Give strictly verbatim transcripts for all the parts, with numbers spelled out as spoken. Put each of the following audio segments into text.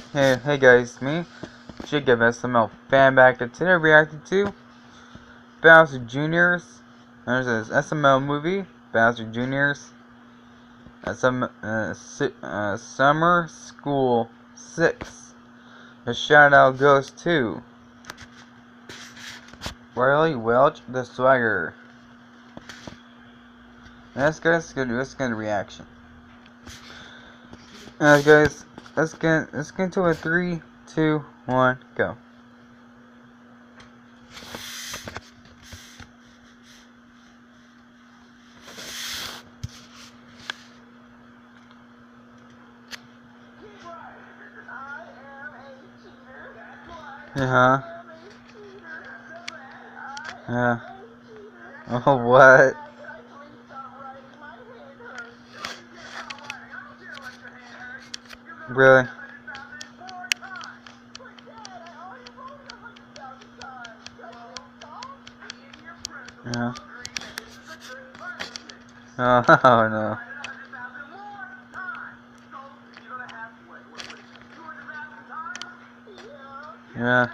Hey, hey guys, me, Jacob S M L fan back, and today reacted to Bowser Junior's There's this S M L movie, Bowser Junior's S M, uh, si uh, Summer School six. The shout out goes to Riley Welch, the Swagger. And let's go, let's go, let's get a reaction. Alright guys, let's get, let's get into a three, two, one, go. Uh-huh. Yeah. Oh, what? Really? Yeah. Oh, oh no. Yeah.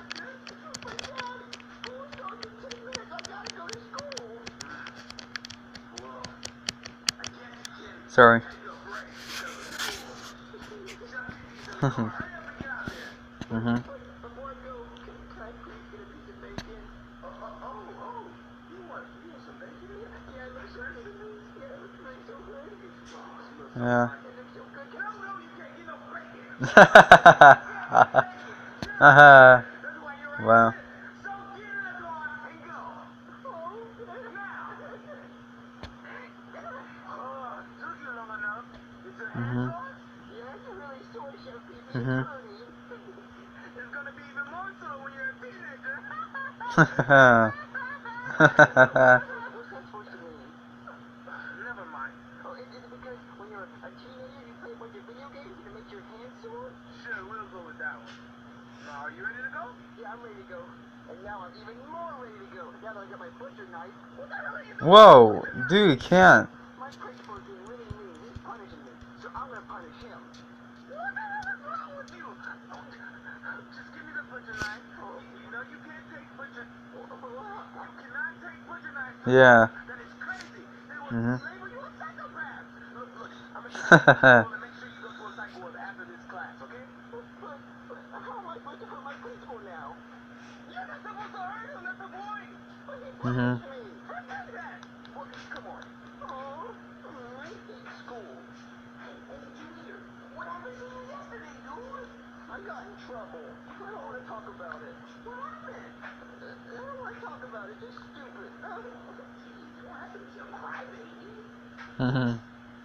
Sorry. Mhm. Yeah. Uh-huh. Wow. Mhm. Mhm. Whoa, dude, you can't. Yeah. Mhm. Mhm. Mhm.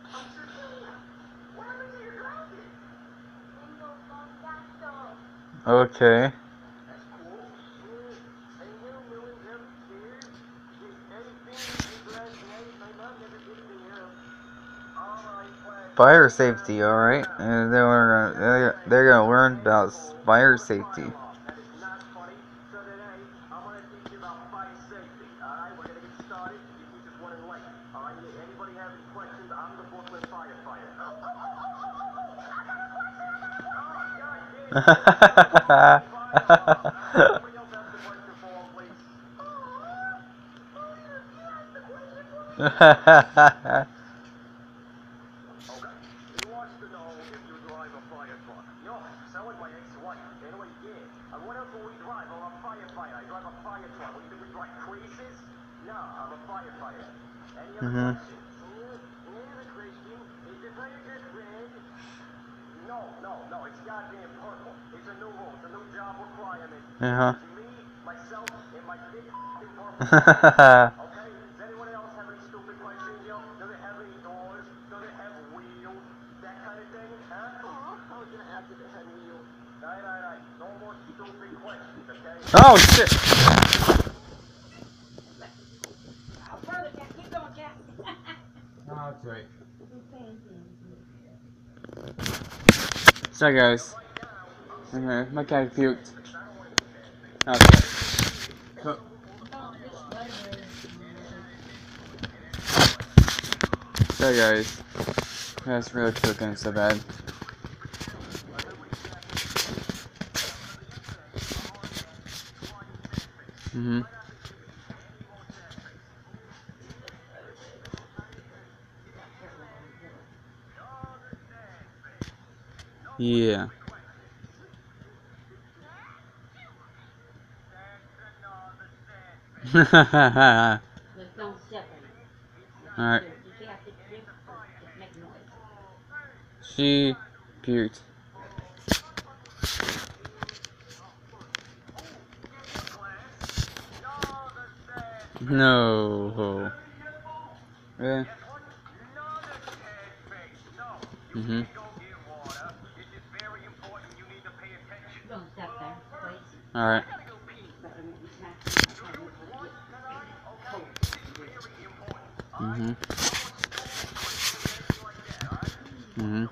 Okay. Fire safety, alright. And they're gonna they're gonna learn about fire safety. Mhm. Uh huh. Oh shit! Oh, that's right. Sorry guys. Okay, my cat puked. Okay. Co- Sorry guys. That's really cooking so bad. Mhm. Yeah. Alright. She puked. No. Yeah. Mhm. Alright. Mhm. Mhm.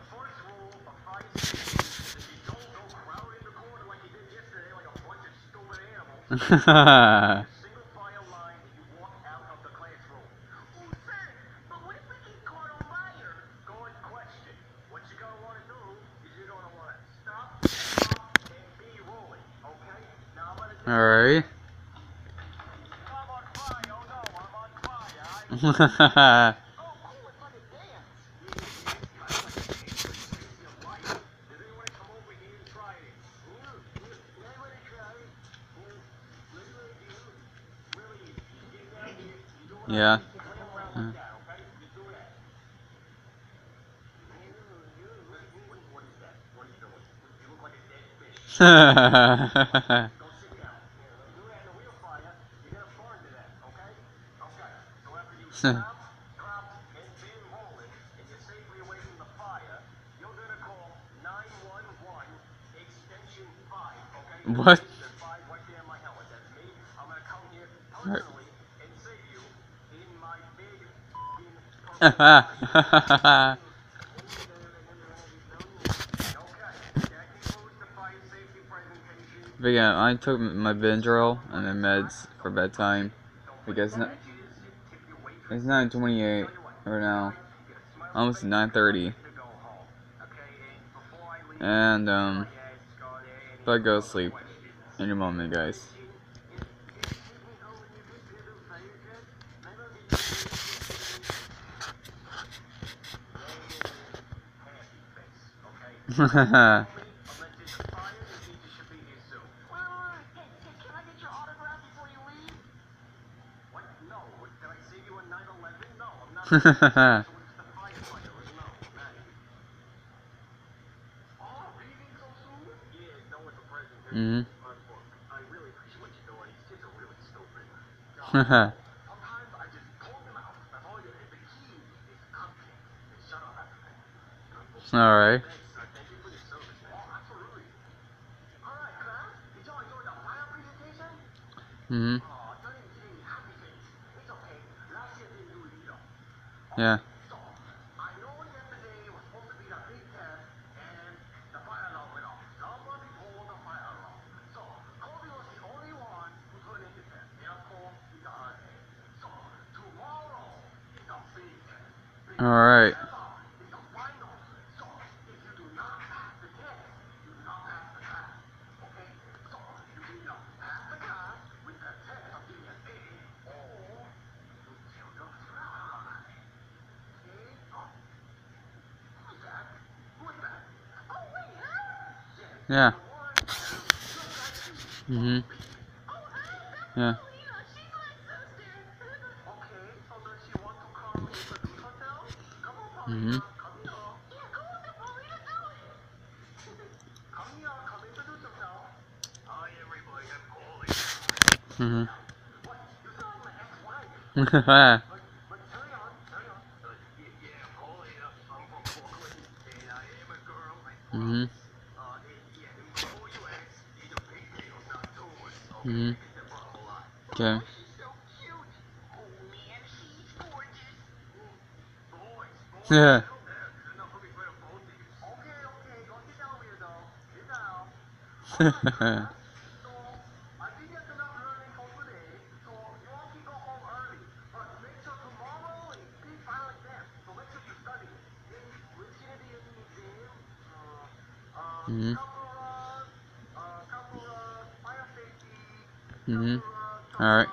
Alright. Yeah. What? But yeah, I took my Benadryl and then meds for bedtime because no, it's nine twenty-eight right now, almost nine thirty, and um, so I go to sleep any moment, guys. Mhm. All right. Mhm. Yeah. All right. Yeah. Mhm. Yeah. Mhm. Mhm. Mhm. Mhm. Okay. Yeah. Mhm. Mhm. Alright.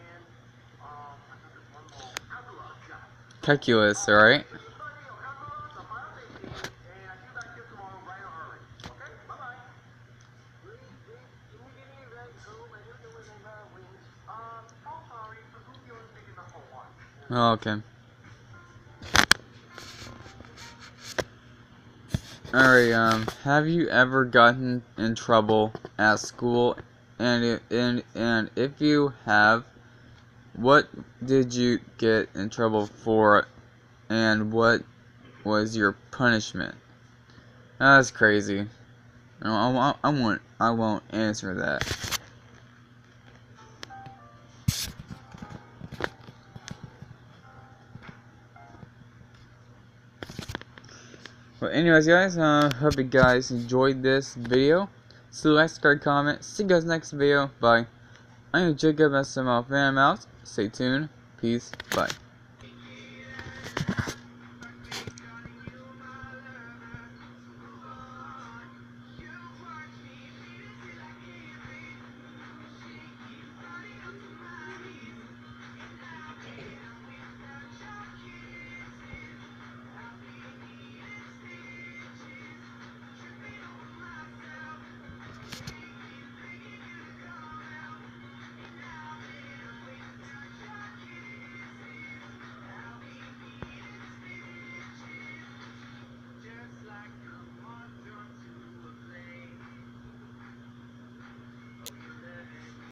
Calculus, alright. Oh, okay. Alright, um, have you ever gotten in trouble at school? And, if, and, and if you have, what did you get in trouble for? And what was your punishment? That's crazy. No, I, I, I won't, I won't answer that. But anyways, guys, uh, hope you guys enjoyed this video. So like, subscribe, comment. See you guys next video. Bye. I'm Jacob S M L Fan Mouse. Stay tuned. Peace. Bye.